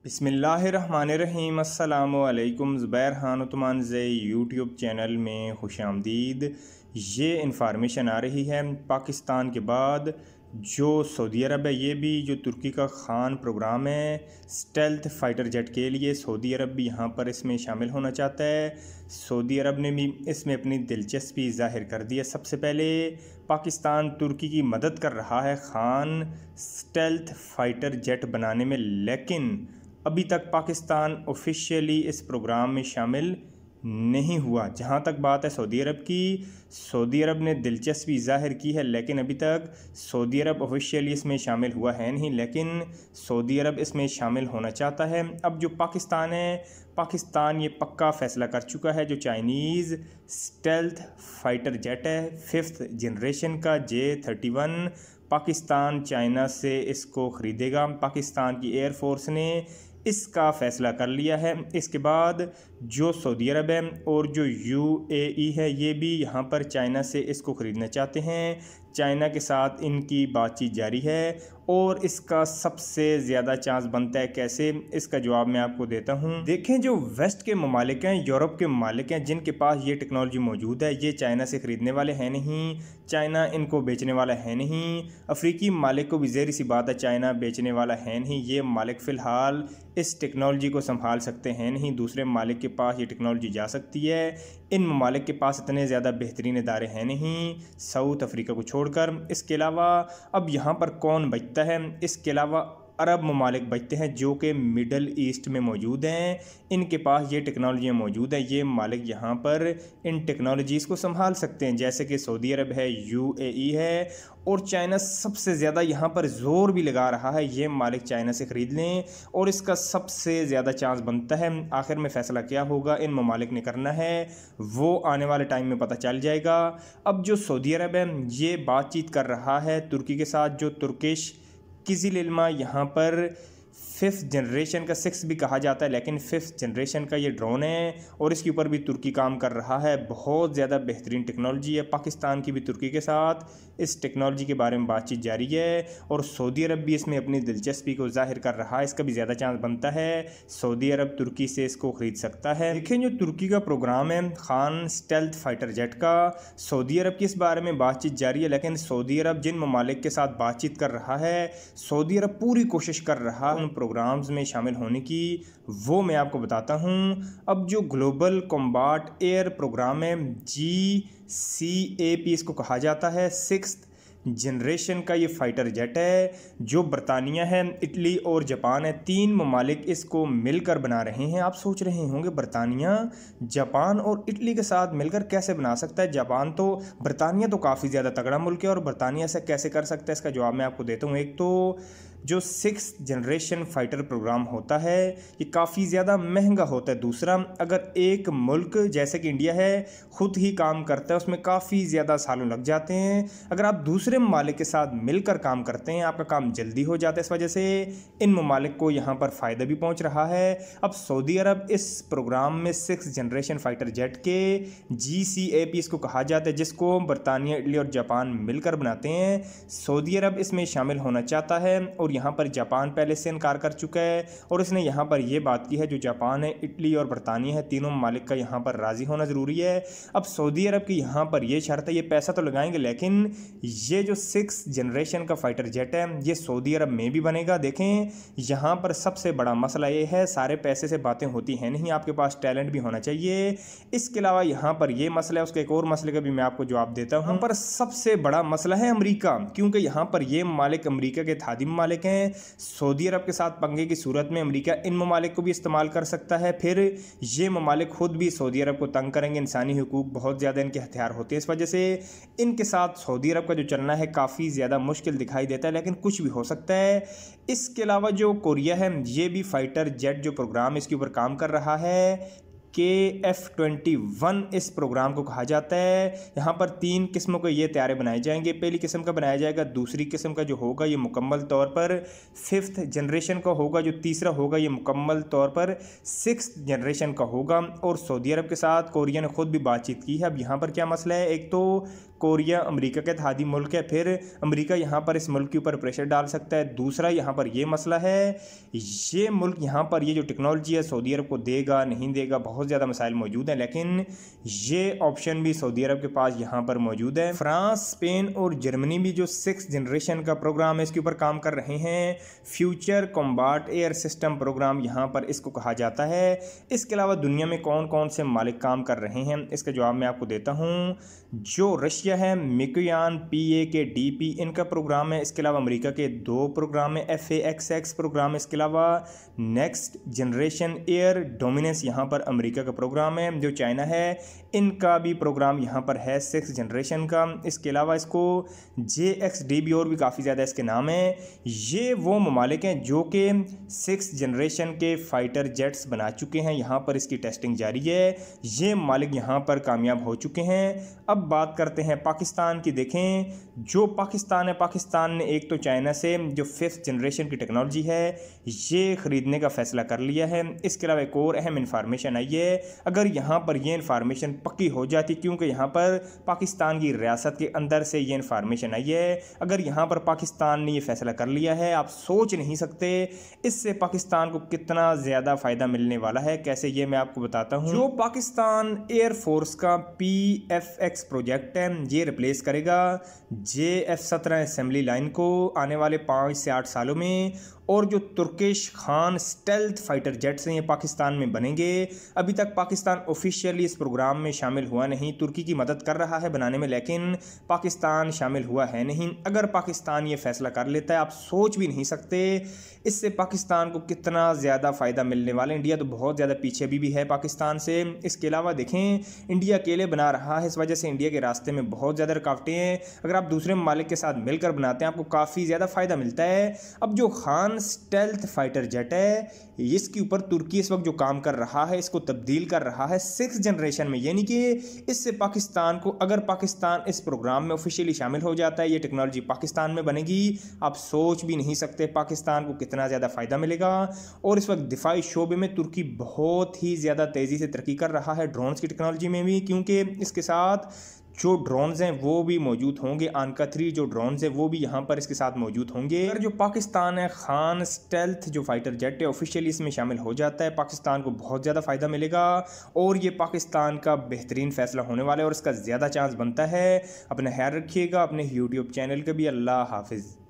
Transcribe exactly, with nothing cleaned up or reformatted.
बिस्मिल्लाहिर्रहमानिर्रहीम। अस्सलामुअलैकुम। Zubair Khan Utmanzai YouTube channel में खुशामदीद। ये इन्फॉर्मेशन आ रही है पाकिस्तान के बाद जो सऊदी अरब है, ये भी जो तुर्की का खान प्रोग्राम है स्टेल्थ फाइटर जेट के लिए, सऊदी अरब भी यहाँ पर इसमें शामिल होना चाहता है। सऊदी अरब ने भी इसमें अपनी दिलचस्पी ज़ाहिर कर दी है। सबसे पहले पाकिस्तान तुर्की की मदद कर रहा है खान स्टेल्थ फाइटर जेट बनाने में, लेकिन अभी तक पाकिस्तान ऑफिशियली इस प्रोग्राम में शामिल नहीं हुआ। जहाँ तक बात है सऊदी अरब की, सऊदी अरब ने दिलचस्पी ज़ाहिर की है, लेकिन अभी तक सऊदी अरब ऑफिशियली इसमें शामिल हुआ है नहीं, लेकिन सऊदी अरब इसमें शामिल होना चाहता है। अब जो पाकिस्तान है, पाकिस्तान ये पक्का फ़ैसला कर चुका है जो चाइनीज़ स्टेल्थ फाइटर जेट है फिफ्थ जनरेशन का J thirty one, Pakistan China से इसको ख़रीदेगा। पाकिस्तान की एयरफोर्स ने इसका फ़ैसला कर लिया है। इसके बाद जो सऊदी अरब है और जो यूएई है, ये भी यहाँ पर चाइना से इसको ख़रीदना चाहते हैं। चाइना के साथ इनकी बातचीत जारी है और इसका सबसे ज़्यादा चांस बनता है कैसे, इसका जवाब मैं आपको देता हूँ। देखें, जो वेस्ट के ममालिक हैं, यूरोप के ममालिक हैं, जिनके पास ये टेक्नोलॉजी मौजूद है, ये चाइना से ख़रीदने वाले हैं नहीं, चाइना इनको बेचने वाला है नहीं। अफ्रीकी ममालिक को भी ज़ाहिर सी बात है चाइना बेचने वाला है नहीं। ये ममालिक फ़िलहाल इस टेक्नोलॉजी को संभाल सकते हैं नहीं, दूसरे ममालिक के पास ये टेक्नोलॉजी जा सकती है। इन ममालिक के पास इतने ज़्यादा बेहतरीन इदारे हैं नहीं, साउथ अफ्रीका को छोड़कर। इसके अलावा अब यहाँ पर कौन बचता है? इसके अलावा अरब ममालिक बचते हैं जो कि मिडल ईस्ट में मौजूद हैं। इनके पास ये टेक्नोलॉजियाँ मौजूद हैं। ये ममालिक यहाँ पर इन टेक्नोलॉजीज़ को संभाल सकते हैं, जैसे कि सऊदी अरब है, यूएई है, और चाइना सबसे ज़्यादा यहाँ पर ज़ोर भी लगा रहा है ये ममालिक चाइना से ख़रीद लें, और इसका सबसे ज़्यादा चांस बनता है। आखिर में फ़ैसला क्या होगा इन ममालिक ने करना है, वो आने वाले टाइम में पता चल जाएगा। अब जो सऊदी अरब है ये बातचीत कर रहा है तुर्की के साथ, जो तुर्किश किज़िल यहाँ पर फिफ्थ जनरेशन का सिक्स भी कहा जाता है, लेकिन फिफ्थ जनरेशन का ये ड्रोन है और इसके ऊपर भी तुर्की काम कर रहा है। बहुत ज़्यादा बेहतरीन टेक्नोलॉजी है। पाकिस्तान की भी तुर्की के साथ इस टेक्नोलॉजी के बारे में बातचीत जारी है और सऊदी अरब भी इसमें अपनी दिलचस्पी को जाहिर कर रहा है। इसका भी ज़्यादा चांस बनता है सऊदी अरब तुर्की से इसको ख़रीद सकता है। देखें, जो तुर्की का प्रोग्राम है खान स्टेल्थ फाइटर जेट का, सऊदी अरब की इस बारे में बातचीत जारी है, लेकिन सऊदी अरब जिन ममालिक के साथ बातचीत कर रहा है, सऊदी अरब पूरी कोशिश कर रहा है प्रोग्राम्स में शामिल होने की, वो मैं आपको बताता हूँ। अब जो ग्लोबल कॉम्बाट एयर प्रोग्राम है, जी सी ए पी इसको कहा जाता है, सिक्स्थ जनरेशन का ये फाइटर जेट है, जो बरतानिया है, इटली और जापान है, तीन ममालिक इसको मिलकर बना रहे हैं। आप सोच रहे होंगे बरतानिया, जापान और इटली के साथ मिलकर कैसे बना सकता है? जापान तो, बरतानिया तो काफ़ी ज़्यादा तगड़ा मुल्क है और बरतानिया से कैसे कर सकता है, इसका जवाब मैं आपको देता हूँ। एक तो जो सिक्स जनरेशन फाइटर प्रोग्राम होता है ये काफ़ी ज़्यादा महंगा होता है। दूसरा, अगर एक मुल्क जैसे कि इंडिया है ख़ुद ही काम करता है, उसमें काफ़ी ज़्यादा सालों लग जाते हैं। अगर आप दूसरे ममालिक के साथ मिलकर काम करते हैं, आपका काम जल्दी हो जाता है। इस वजह से इन ममालिक को यहाँ पर फ़ायदा भी पहुँच रहा है। अब सऊदी अरब इस प्रोग्राम में सिक्स जनरेशन फाइटर जेट के जी सी ए पी इसको कहा जाता है, जिसको बरतानिया, इटली और जापान मिलकर बनाते हैं, सऊदी अरब इसमें शामिल होना चाहता है। और यहाँ पर जापान पहले से इनकार कर चुका है और इसने यहाँ पर यह बात की है, जो जापान है, इटली और बरतानिया है, तीनों ममालिक का यहाँ पर राज़ी होना ज़रूरी है। अब सऊदी अरब की यहाँ पर यह शर्त है, ये पैसा तो लगाएंगे, लेकिन ये जो सिक्स जनरेशन का फाइटर जेट है ये सऊदी अरब में भी बनेगा। देखें, यहाँ पर सबसे बड़ा मसला ये है, सारे पैसे से बातें होती हैं नहीं, आपके पास टैलेंट भी होना चाहिए। इसके अलावा यहाँ पर यह मसला है, उसके एक और मसले का भी मैं आपको जवाब देता हूँ। पर सबसे बड़ा मसला है अमरीका, क्योंकि यहाँ पर ये ममालिक अमरीका के थादी ममालिक हैं। सऊदी अरब के साथ पंगे की सूरत में अमेरिका इन ममालिक को भी इस्तेमाल कर सकता है, फिर ये ममालिक खुद भी सऊदी अरब को तंग करेंगे। इंसानी हुकूक बहुत ज़्यादा इनके हथियार होते हैं, इस वजह से इनके साथ सऊदी अरब का जो चलना है काफ़ी ज़्यादा मुश्किल दिखाई देता है, लेकिन कुछ भी हो सकता है। इसके अलावा जो कोरिया है, ये भी फाइटर जेट जो प्रोग्राम इसके ऊपर काम कर रहा है, के एफ ट्वेंटी वन इस प्रोग्राम को कहा जाता है। यहाँ पर तीन किस्मों के ये तैयारे बनाए जाएंगे। पहली किस्म का बनाया जाएगा, दूसरी किस्म का जो होगा ये मुकम्मल तौर पर फिफ्थ जनरेशन का होगा, जो तीसरा होगा ये मुकम्मल तौर पर सिक्स जनरेशन का होगा। और सऊदी अरब के साथ कोरिया ने खुद भी बातचीत की है। अब यहाँ पर क्या मसला है, एक तो कोरिया अमेरिका के इत्तेहादी मुल्क है, फिर अमेरिका यहाँ पर इस मुल्क के ऊपर प्रेशर डाल सकता है। दूसरा यहाँ पर ये मसला है, ये मुल्क यहाँ पर ये जो टेक्नोलॉजी है सऊदी अरब को देगा नहीं देगा, बहुत ज़्यादा मसाइल मौजूद हैं, लेकिन ये ऑप्शन भी सऊदी अरब के पास यहाँ पर मौजूद है। फ्रांस, स्पेन और जर्मनी भी जो सिक्स जनरेशन का प्रोग्राम है इसके ऊपर काम कर रहे हैं। Future combat air system programme यहाँ पर इसको कहा जाता है। इसके अलावा दुनिया में कौन कौन से मालिक काम कर रहे हैं इसका जवाब मैं आपको देता हूँ। जो रशिया है मिकोयान पी ए के डी पी इनका प्रोग्राम है। इसके अलावा अमेरिका के दो प्रोग्राम है, F A X X programme है। इसके अलावा नेक्स्ट जनरेशन एयर डोमिनेंस यहाँ पर अमेरिका का प्रोग्राम है। जो चाइना है इनका भी प्रोग्राम यहाँ पर है सिक्स जनरेशन का। इसके अलावा इसको जे एक्स डी बी और भी काफ़ी ज़्यादा इसके नाम हैं। ये वो ममालिक हैं जो कि सिक्स जनरेशन के फ़ाइटर जेट्स बना चुके हैं, यहाँ पर इसकी टेस्टिंग जारी है। ये ममालिक यहाँ पर कामयाब हो चुके हैं। अब बात करते हैं पाकिस्तान की। देखें जो पाकिस्तान है, पाकिस्तान ने एक तो चाइना से जो फिफ्थ जनरेशन की टेक्नोलॉजी है ये ख़रीदने का फ़ैसला कर लिया है। इसके अलावा एक और अहम इन्फॉर्मेशन आई है, अगर यहाँ पर ये इन्फॉर्मेशन पक्की हो जाती, क्योंकि यहाँ पर पाकिस्तान की रियासत के अंदर से ये इन्फॉर्मेशन आई है, अगर यहाँ पर पाकिस्तान ने ये फ़ैसला कर लिया है, आप सोच नहीं सकते इससे पाकिस्तान को कितना ज़्यादा फ़ायदा मिलने वाला है। कैसे, ये मैं आपको बताता हूँ। जो पाकिस्तान एयरफोर्स का पी एफ एक्स प्रोजेक्ट है ये रिप्लेस करेगा जे एफ सत्रह असेंबली लाइन को आने वाले पाँच से आठ सालों में। और जो Turkish Kaan stealth fighter jets हैं ये पाकिस्तान में बनेंगे। अभी तक पाकिस्तान ऑफिशियली इस प्रोग्राम में शामिल हुआ नहीं, तुर्की की मदद कर रहा है बनाने में, लेकिन पाकिस्तान शामिल हुआ है नहीं। अगर पाकिस्तान ये फैसला कर लेता है, आप सोच भी नहीं सकते इससे पाकिस्तान को कितना ज़्यादा फ़ायदा मिलने वाला है। इंडिया तो बहुत ज़्यादा पीछे भी, भी है पाकिस्तान से। इसके अलावा देखें इंडिया अकेले बना रहा है, इस वजह से इंडिया के रास्ते में बहुत ज़्यादा रुकावटें हैं। अगर आप दूसरे ममालिक के साथ मिलकर बनाते हैं आपको काफ़ी ज़्यादा फ़ायदा मिलता है। अब जो खान स्टेल्थ फाइटर जेट है इसके ऊपर तुर्की इस वक्त जो काम कर रहा है इसको तब्दील कर रहा है सिक्स जनरेशन में, यानी कि इससे पाकिस्तान को, अगर पाकिस्तान इस प्रोग्राम में ऑफिशियली शामिल हो जाता है, ये टेक्नोलॉजी पाकिस्तान में बनेगी, आप सोच भी नहीं सकते पाकिस्तान को कितना ज़्यादा फ़ायदा मिलेगा। और इस वक्त दिफाई शोबे में तुर्की बहुत ही ज़्यादा तेज़ी से तरक्की कर रहा है, ड्रोन्स की टेक्नोलॉजी में भी, क्योंकि इसके साथ जो ड्रोन्स हैं वो भी मौजूद होंगे। आनका थ्री जो ड्रोन्स हैं वो भी यहाँ पर इसके साथ मौजूद होंगे। अगर जो पाकिस्तान है खान स्टेल्थ जो फाइटर जेट है ऑफिशियली इसमें शामिल हो जाता है, पाकिस्तान को बहुत ज़्यादा फ़ायदा मिलेगा और ये पाकिस्तान का बेहतरीन फ़ैसला होने वाला है और इसका ज़्यादा चांस बनता है। अपना ख्याल रखिएगा, अपने यूट्यूब चैनल का भी। अल्लाह हाफिज़।